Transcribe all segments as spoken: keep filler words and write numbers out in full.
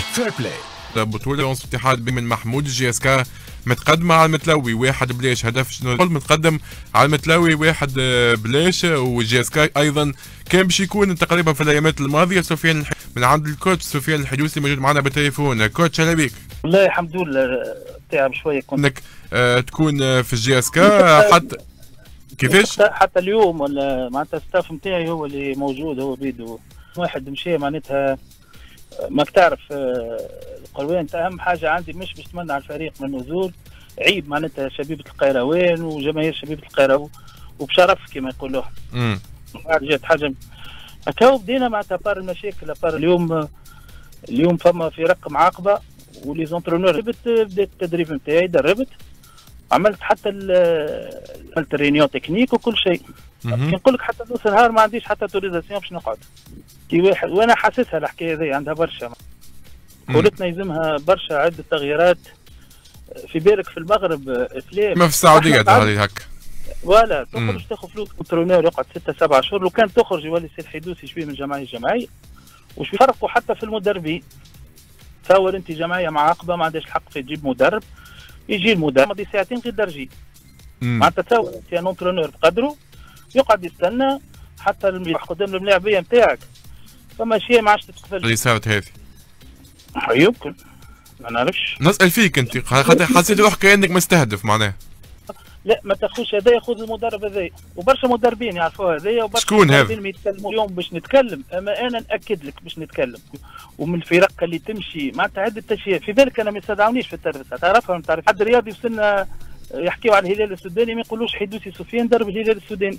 فير بلاي. بطولة ونص اتحاد من محمود جي اس كا متقدمة على المتلوي واحد بليش. هدف شنو متقدم على المتلوي واحد بليش. وجي اس كا ايضا كان باش يكون تقريبا في الايامات الماضية. سفيان من عند الكوتش سفيان الحدوسي موجود معنا بالتليفون. كوتش اهلا بك. والله الحمد لله تعب شوية كنت انك آه تكون في الجي اس كا حتى كيفاش؟ حتى اليوم ولا معناتها الستاف نتاعي هو اللي موجود هو بيدو واحد مشي معناتها ماك تعرف القروان اهم حاجه عندي مش باش تمنع الفريق من النزول. عيب معناتها شبيبه القيروان وجماهير شبيبه القيروان وبشرف كما يقولوا. امم جات حاجه هكا بدينا معناتها بار المشاكل بار اليوم. اليوم فما فرق معاقبه ولي زونترونور بدات التدريب نتاعي دربت عملت حتى عملت رينيون تكنيك وكل شيء. نقول لك حتى نص نهار ما عنديش حتى توريزاسيون باش نقعد كي واحد وانا حاسسها الحكايه هذه عندها برشا. قولتنا يلزمها برشا عده تغييرات. في بالك في المغرب افلام ما في السعوديه هذه هكا ولا تخرج تاخذ فلوس كونترونور يقعد ستة سبعة شهور. لو كان تخرج يولي سي الحدوسي شويه من جمعيه جمعيه وش يفرقوا حتى في المدربين. تصور انت جمعيه معاقبه ما عندهاش الحق في تجيب مدرب يجي المدرب ماضي ساعتين غير درجي. معناتها تصور انت ان اونترونور بقدره يقعد يستنى حتى قدام الملاعبيه نتاعك. فما شيء ما عادش تتقبل اللي صارت هذه. يمكن ما نعرفش نسال فيك انت خاطر حسيت روحك كانك مستهدف معناه. لا ما تاخذش هذايا خذ المدرب هذايا وبرشا مدربين يعرفوا هذايا وبرشا شكون هذا؟ مدربين يتكلموا اليوم باش نتكلم. اما انا ناكد لك باش نتكلم ومن الفرق اللي تمشي معناتها عده اشياء. في بالك انا ما يستدعونيش في التربيه تعرفها ما تعرف حد رياضي وصلنا يحكيوا على الهلال السوداني ما يقولوش حدوسي سفيان درب الهلال السوداني.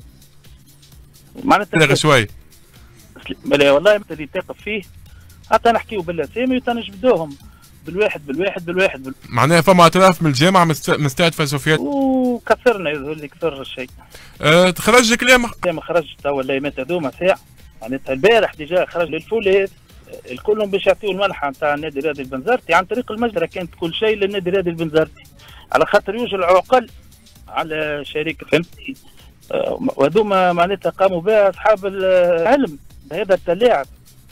معناتها لا شوي بلا والله اللي تقف فيه حتى نحكيو بالاسامي وتنجبدوهم بالواحد بالواحد بالواحد, بالواحد. معناها فما اعتراف من الجامعه مستهدفه سفيان وكثرنا يظهر لي كثر الشيء. أه تخرج كلام ما خرجت توا الايامات هذوما ساعه معناتها البارح ديجا خرج للفولات الكلهم باش يعطيو المنحه نتاع النادي الرياضي البنزرتي عن طريق المجزره. كانت كل شيء للنادي الرياضي البنزرتي على خاطر يوجد عقل على شركه فهمتي. وهذوما معناتها قاموا بها اصحاب العلم هذا التلاعب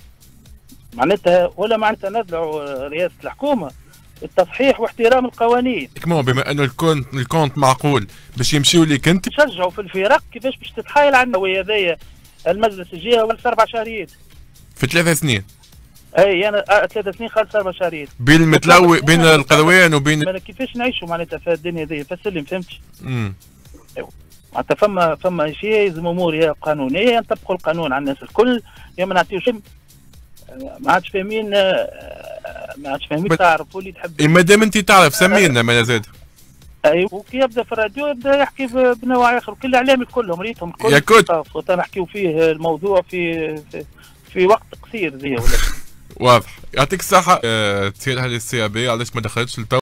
معناتها ولا معناتها ندعو رئاسه الحكومه التصحيح واحترام القوانين. كمان بما انه الكونت الكونت معقول باش يمشيوا لك انت تشجعوا في الفرق كيفاش باش تتحايل على النوويه هذايا المجلس الجهه ولا اربع شهريات في ثلاث سنين. اي انا آه ثلاث سنين خالص اربع شهريات بين المتلوي بين القروان وبين كيفاش نعيشوا معناتها في الدنيا هذه فسلم فهمتش. امم معناتها فما فما شيء لازم امور يا قانونيه نطبقوا القانون على الناس الكل يا ما نعطيوش. ما عادش فاهمين ما عادش فاهمين تعرفوا اللي تحب. ما دام انت تعرف سمينا ما زاد. ايوه وكي يبدا في الراديو يبدا يحكي بنوع اخر وكل الاعلام كلهم ريتهم الكل يا كوت نحكيو فيه الموضوع في في, في وقت قصير زي ولا واضح. يعطيك الصحه. أه تسير هذه السي بي علاش ما دخلتش